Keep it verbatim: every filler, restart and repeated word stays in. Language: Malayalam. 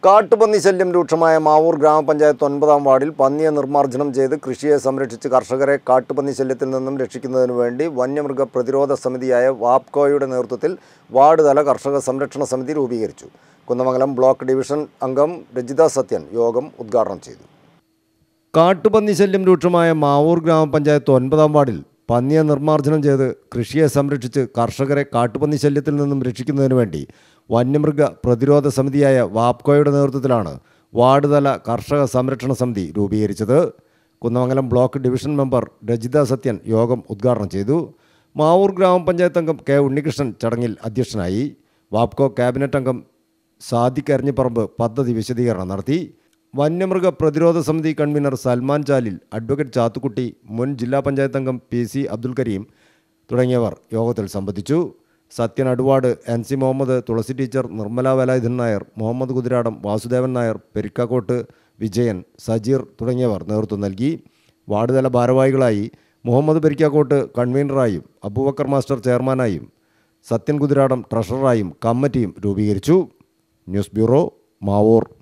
കാട്ടുപന്നി ശല്യം രൂക്ഷമായ മാവൂർ ഗ്രാമപഞ്ചായത്ത് ഒൻപതാം വാർഡിൽ പന്നിയെ നിർമ്മാർജ്ജനം ചെയ്ത് കൃഷിയെ സംരക്ഷിച്ച് കർഷകരെ കാട്ടുപന്നി ശല്യത്തിൽ നിന്നും രക്ഷിക്കുന്നതിനു വേണ്ടി വന്യമൃഗ പ്രതിരോധ സമിതിയായ വാപ്കോയുടെ നേതൃത്വത്തിൽ വാർഡ് തല കർഷക സംരക്ഷണ സമിതി രൂപീകരിച്ചു. കുന്നമംഗലം ബ്ലോക്ക് ഡിവിഷൻ അംഗം രജിത സത്യൻ യോഗം ഉദ്ഘാടനം ചെയ്തു. കാട്ടുപന്നി ശല്യം രൂക്ഷമായ മാവൂർ ഗ്രാമപഞ്ചായത്ത് ഒൻപതാം വാർഡിൽ പന്നിയെ നിർമ്മാർജ്ജനം ചെയ്ത് കൃഷിയെ സംരക്ഷിച്ച് കർഷകരെ കാട്ടുപന്നി ശല്യത്തിൽ നിന്നും രക്ഷിക്കുന്നതിനു വേണ്ടി വന്യമൃഗ പ്രതിരോധ സമിതിയായ വാപ്കോയുടെ നേതൃത്വത്തിലാണ് വാർഡ് തല കർഷക സംരക്ഷണ സമിതി രൂപീകരിച്ചത്. Kunnamangalam block division member Rajitha Sathyan യോഗം ഉദ്ഘാടനം ചെയ്തു. മാവൂർ ഗ്രാമപഞ്ചായത്ത് അംഗം കെ ഉണ്ണികൃഷ്ണൻ ചടങ്ങിൽ അധ്യക്ഷനായി. വാപ്കോ ക്യാബിനറ്റ് അംഗം സാദിഖ് അരിഞ്ഞിപ്പറമ്പ് പദ്ധതി വിശദീകരണം നടത്തി. വന്യമൃഗ പ്രതിരോധ സമിതി കൺവീനർ സൽമാൻ ചാലിൽ, അഡ്വക്കേറ്റ് ചാത്തുക്കുട്ടി, മുൻ ജില്ലാ പഞ്ചായത്ത് അംഗം പി സി അബ്ദുൽ കരീം തുടങ്ങിയവർ യോഗത്തിൽ സംബന്ധിച്ചു. Sathyan Aduvad, N C Muhammad, Thulasi teacher, Nirmala Velayudhan Nair, Muhammad Kuthiradam, Vasudevan Nair, Perikkakkottu Vijayan, Sajeer തുടങ്ങിയവർ നേതൃത്വം നൽകി. വാർഡ് തല ഭാരവാഹികളായി മുഹമ്മദ് പെരിക്കാക്കോട്ട് കൺവീനറായും അബൂബക്കർ മാസ്റ്റർ ചെയർമാനായും സത്യൻ കുതിരാടം ട്രഷററായും കമ്മിറ്റിയും രൂപീകരിച്ചു. News bureau, Mavoor.